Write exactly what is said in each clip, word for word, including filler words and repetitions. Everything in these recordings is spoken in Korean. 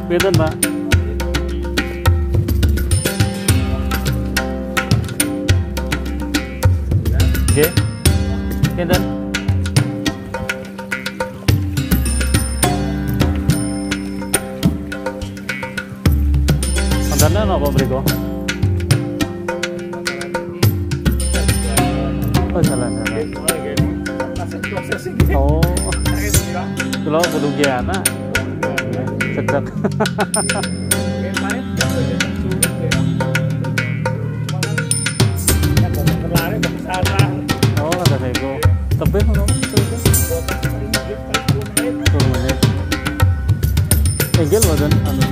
Pinten, Pak? Nggih. Pinten? Kontennya napa mriku? Oh, jalan-jalan. Oh. Kalau kudu ge anak. Cedek. Oh, ada nego. Tebih ngono. Enggel wadan anu.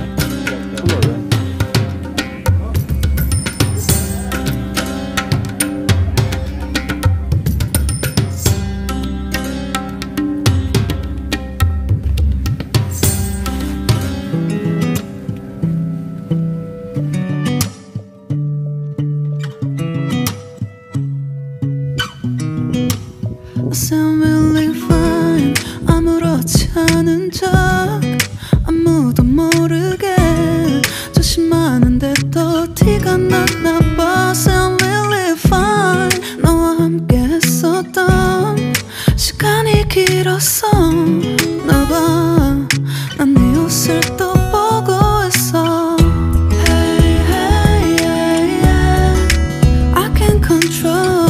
I sound really fine. 아무렇지 않은 척 아무도 모르게 조심하는데 또 티가 났나 봐. Sound really fine. 너와 함께 했었던 시간이 길었어. 나 봐, 난 네 옷을 또 보고 있어. Hey, hey, yeah, yeah. I can't control.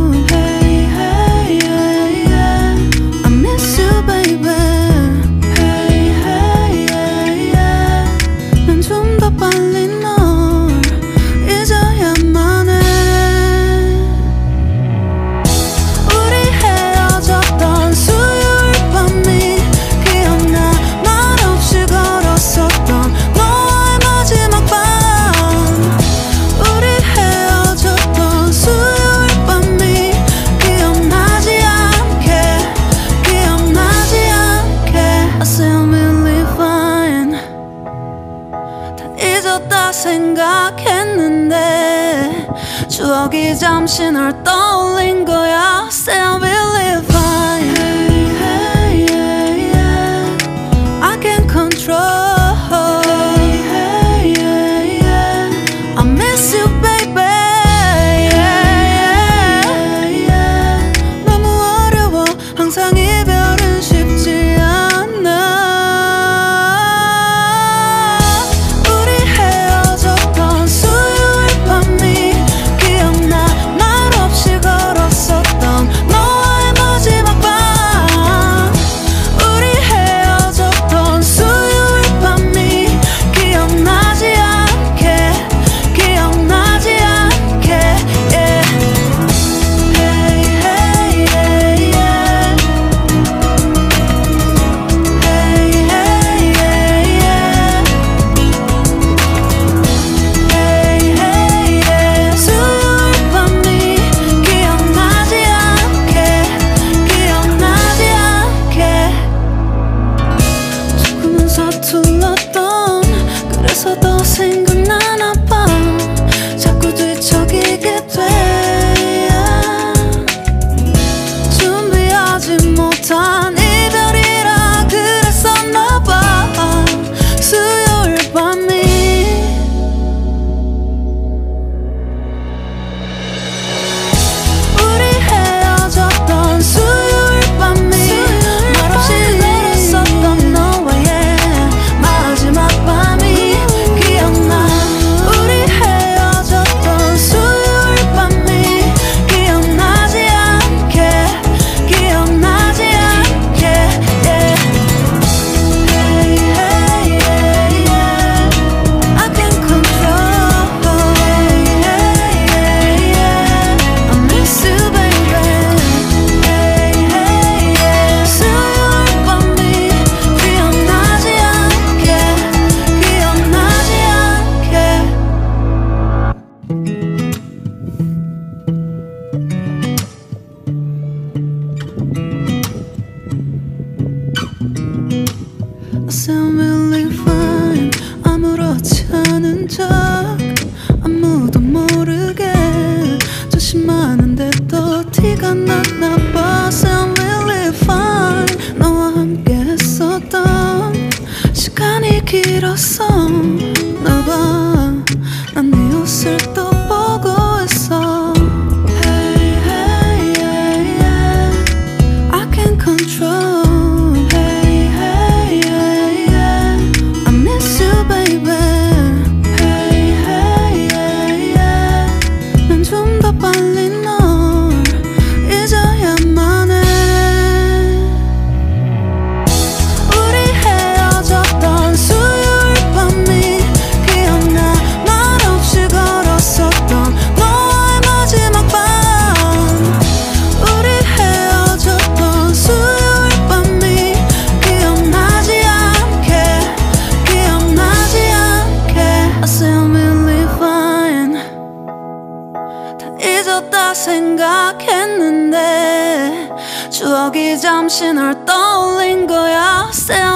생각했는데 추억이 잠시 널 떠올린 거야. Say I'm really fine. Hey, hey, yeah, yeah. I can't control. Hey, hey, yeah, yeah. I miss you, baby. Yeah, yeah, yeah. 너무 어려워. 항상 이별은 쉽지 않아. 그래서 더 생각나나 봐. 자꾸 뒤척이게 돼. 준비하지 못한 이별이라 그랬었나 봐. 수요일 밤이 우리 헤어졌던 수요일 밤이 말없이 걸었었던 너와의 마지막 밤이 sound really fine. 아무렇지 않은 척 아무도 모르게 조심하는데 또 티가 났나 봐. Sound really fine. 너와 함께 했었던 시간이 길어. 잊었어. 널 봐, 난 네 옷을 또 보고 있어. Hey, hey, yeah, yeah. I can't control. Hey, hey, yeah, yeah. I miss you, baby. Hey, hey, yeah, yeah. 난 좀 더 빨리 널 잊어야만 해. 우리 헤어졌던 수요일 밤이 기억나. 말없이 걸었었던 너와의 마지막 밤. 우리 헤어졌던 수요일 밤이 기억나지 않게, 기억나지 않게. I still really fine. 다 잊었다 생각했는데 추억이 잠시 널 떠올린 거야. Still